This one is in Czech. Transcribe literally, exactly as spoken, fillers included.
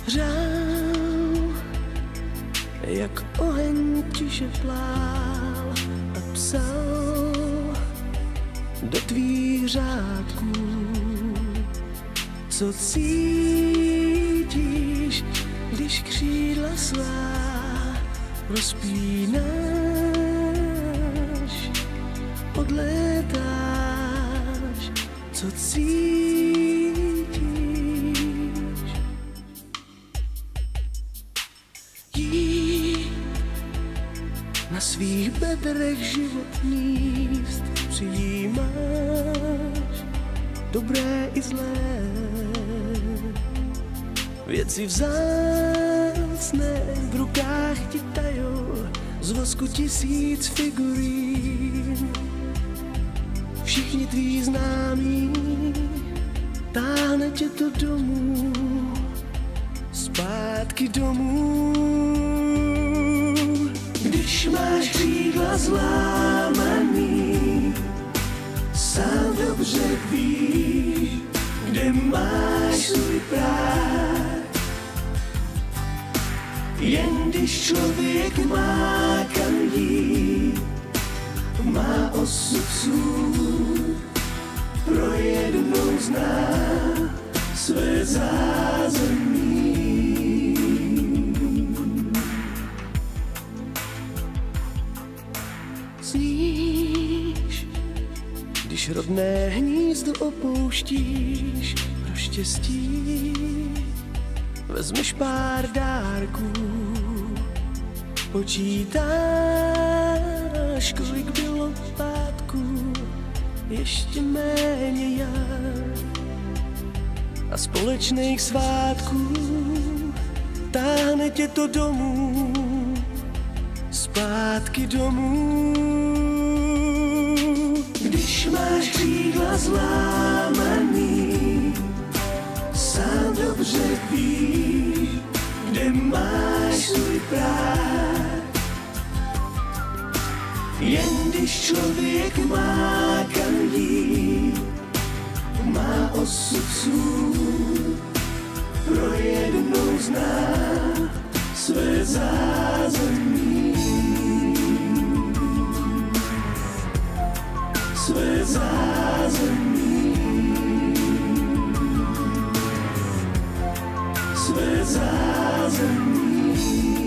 řál, jak oheň tiše plál a psal do tvých řádků, co cítíš, když křídla svá rozpínáš, odlétáš, co cítíš. Jít na svých bedrech život míst přijímáš, dobré i zlé, věci vzácné v rukách ti tajou, z vosku tisíc figurín. Všichni tví známí, táhne tě to domů, zpátky domů. Když máš křídla zlámaný, sám dobře víš, kde máš svůj práh. Jen když člověk má kam jít, má osud svůj, pro jednou zná své zázemí. Sníš, když rodné hnízdo opouštíš pro štěstí, vezmeš pár dárků, počítáš, kolik bylo pátků, ještě méně jar a společných svátků, táhne tě to domů, zpátky domů. Když máš křídla zlámaný, sám dobře víš, kde máš svůj práh. Jen když člověk má kam jít, má osud svůj, pro jednou zná své zázemí. Své zázemí. Své zázemí.